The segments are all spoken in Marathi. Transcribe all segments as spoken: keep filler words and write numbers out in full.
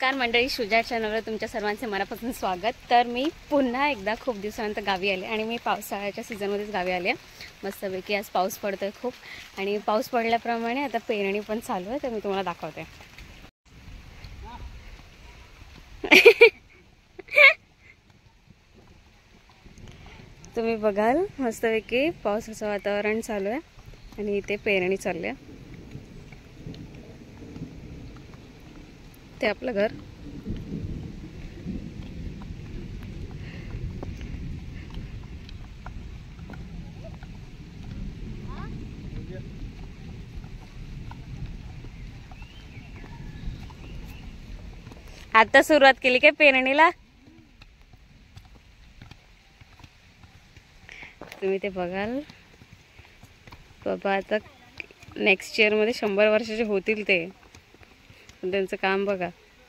नमस्कार मंडळी, शुजा चॅनलवर तुमच्या सर्वांचे मनापासून स्वागत। तर मी पुन्हा एकदा खूप दिवसानंतर गावी आले आणि मी पावसाळ्याच्या सीझनमध्येच गावी आले। मस्तपैकी आज पाऊस पडतोय खूप आणि पाऊस पडल्याप्रमाणे आता पेरणी पण चालू आहे, तर मी तुम्हाला दाखवते। तुम्ही बघाल मस्तपैकी पावसाचं वातावरण चालू आहे आणि इथे पेरणी चालली आहे। ते आपलं घर आता सुरुवात केली काय पेरणीला? तुम्ही ते बघाल बाबा, आता नेक्स्ट इयर मध्ये शंभर वर्षाचे होतील ते, पण त्यांचं काम बघा।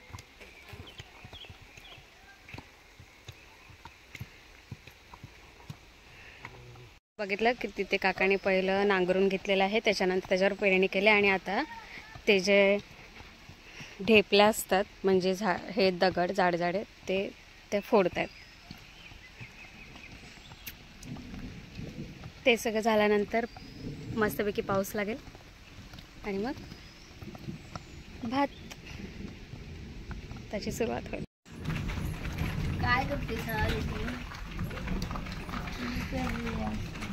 बघितलं की तिथे काकाने पहिलं नांगरून घेतलेलं आहे, त्याच्यानंतर त्याच्यावर पेरणी केली आणि आता ते जे ढेपल्या असतात म्हणजे झा हे दगड जाड जाड ते ते फोडतात। ते सगळं झाल्यानंतर मस्तपैकी पाऊस लागेल आणि मग भात त्याची सुरुवात होईल। काय करते सर?